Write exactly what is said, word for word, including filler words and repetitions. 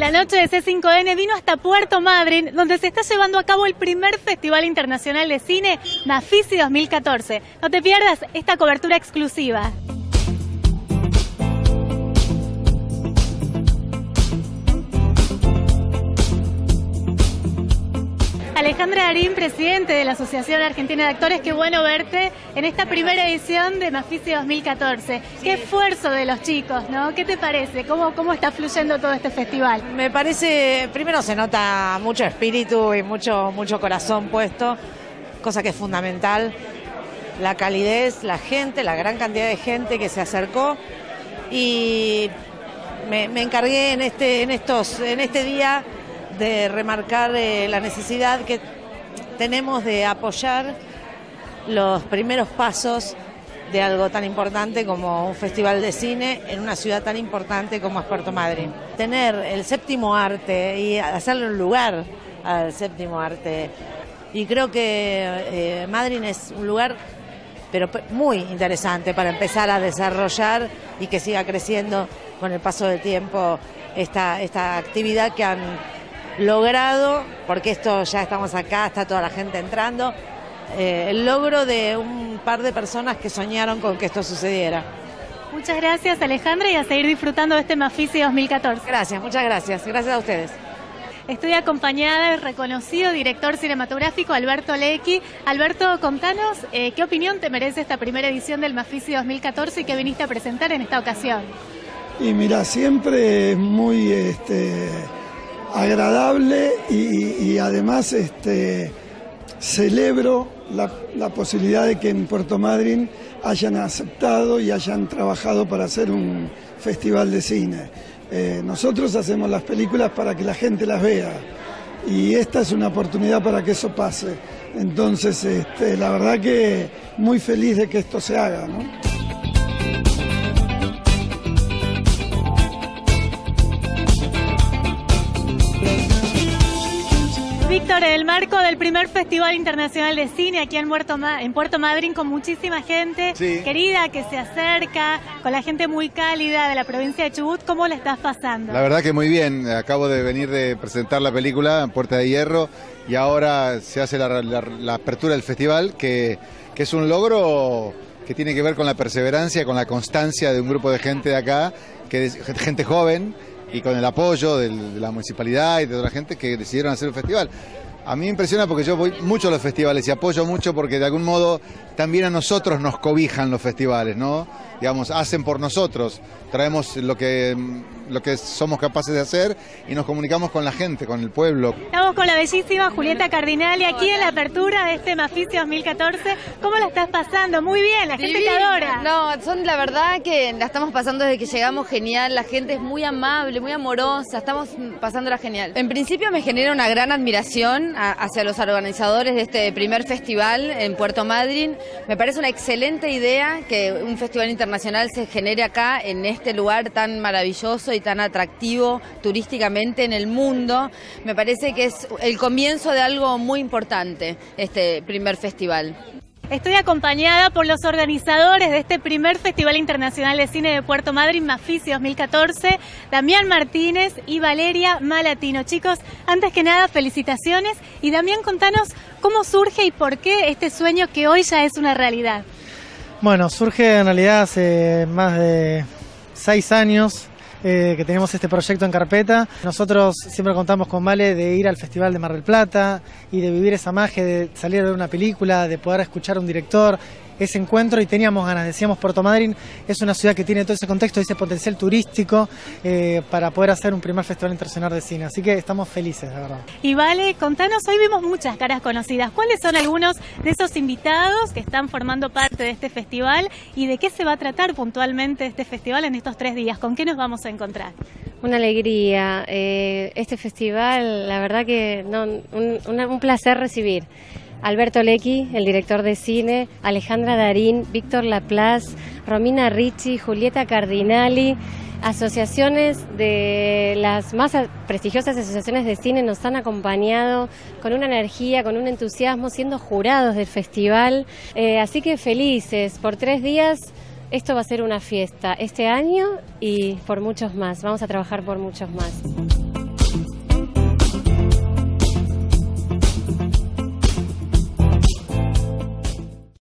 La noche de C cinco N vino hasta Puerto Madryn, donde se está llevando a cabo el primer Festival Internacional de Cine Mafisi dos mil catorce. No te pierdas esta cobertura exclusiva. Alejandra Darín, presidente de la Asociación Argentina de Actores, qué bueno verte en esta primera edición de Mafisi dos mil catorce. Qué esfuerzo de los chicos, ¿no? ¿Qué te parece? ¿Cómo, cómo está fluyendo todo este festival? Me parece, primero se nota mucho espíritu y mucho, mucho corazón puesto, cosa que es fundamental. La calidez, la gente, la gran cantidad de gente que se acercó y me, me encargué en este, en estos, en este día de remarcar eh, la necesidad que tenemos de apoyar los primeros pasos de algo tan importante como un festival de cine en una ciudad tan importante como es Puerto Madryn. Tener el séptimo arte y hacerle un lugar al séptimo arte. Y creo que eh, Madryn es un lugar pero muy interesante para empezar a desarrollar y que siga creciendo con el paso del tiempo esta, esta actividad que han logrado, porque esto ya estamos acá, está toda la gente entrando, eh, el logro de un par de personas que soñaron con que esto sucediera. Muchas gracias, Alejandra, y a seguir disfrutando de este Mafisi dos mil catorce. Gracias, muchas gracias, gracias a ustedes. Estoy acompañada del reconocido director cinematográfico Alberto Lecchi. Alberto, contanos eh, qué opinión te merece esta primera edición del Mafisi dos mil catorce y qué viniste a presentar en esta ocasión. Y mira, siempre es muy este, agradable y, y además este, celebro la, la posibilidad de que en Puerto Madryn hayan aceptado y hayan trabajado para hacer un festival de cine. Eh, nosotros hacemos las películas para que la gente las vea y esta es una oportunidad para que eso pase. Entonces, este, la verdad que muy feliz de que esto se haga, ¿no? Víctor, en el marco del primer Festival Internacional de Cine aquí en Puerto, Ma en Puerto Madryn, con muchísima gente sí. querida que se acerca, con la gente muy cálida de la provincia de Chubut, ¿cómo la estás pasando? La verdad que muy bien, acabo de venir de presentar la película en Puerta de Hierro y ahora se hace la, la, la apertura del festival, que, que es un logro que tiene que ver con la perseverancia, con la constancia de un grupo de gente de acá, que es gente joven, y con el apoyo del, de la municipalidad y de toda la gente que decidieron hacer un festival. A mí me impresiona porque yo voy mucho a los festivales y apoyo mucho porque de algún modo también a nosotros nos cobijan los festivales, ¿no? Digamos, hacen por nosotros, traemos lo que, lo que somos capaces de hacer y nos comunicamos con la gente, con el pueblo. Estamos con la bellísima Julieta Cardinali aquí en la apertura de este Mafisi dos mil catorce. ¿Cómo la estás pasando? Muy bien, la gente te adora. No, son la verdad que la estamos pasando desde que llegamos genial, la gente es muy amable, muy amorosa, estamos pasándola genial. En principio me genera una gran admiración a, hacia los organizadores de este primer festival en Puerto Madryn. Me parece una excelente idea que un festival internacional se genere acá en este lugar tan maravilloso y tan atractivo turísticamente en el mundo. Me parece que es el comienzo de algo muy importante, este primer festival. Estoy acompañada por los organizadores de este primer Festival Internacional de Cine de Puerto Madryn, Mafisi dos mil catorce, Damián Martínez y Valeria Malatino. Chicos, antes que nada, felicitaciones. Y Damián, contanos cómo surge y por qué este sueño que hoy ya es una realidad. Bueno, surge en realidad hace más de seis años eh, que tenemos este proyecto en carpeta. Nosotros siempre contamos con Vale de ir al Festival de Mar del Plata y de vivir esa magia de salir de una película, de poder escuchar a un director, ese encuentro, y teníamos ganas. Decíamos, Puerto Madryn es una ciudad que tiene todo ese contexto, ese potencial turístico eh, para poder hacer un primer Festival Internacional de Cine. Así que estamos felices, la verdad. Y Vale, contanos, hoy vimos muchas caras conocidas. ¿Cuáles son algunos de esos invitados que están formando parte de este festival y de qué se va a tratar puntualmente este festival en estos tres días? ¿Con qué nos vamos a encontrar? Una alegría. Eh, este festival, la verdad que no, un, una, un placer recibir. Alberto Lecchi, el director de cine, Alejandra Darín, Víctor Laplace, Romina Ricci, Julieta Cardinali, asociaciones de las más prestigiosas asociaciones de cine nos han acompañado con una energía, con un entusiasmo, siendo jurados del festival. Eh, así que felices, por tres días esto va a ser una fiesta este año y por muchos más, vamos a trabajar por muchos más.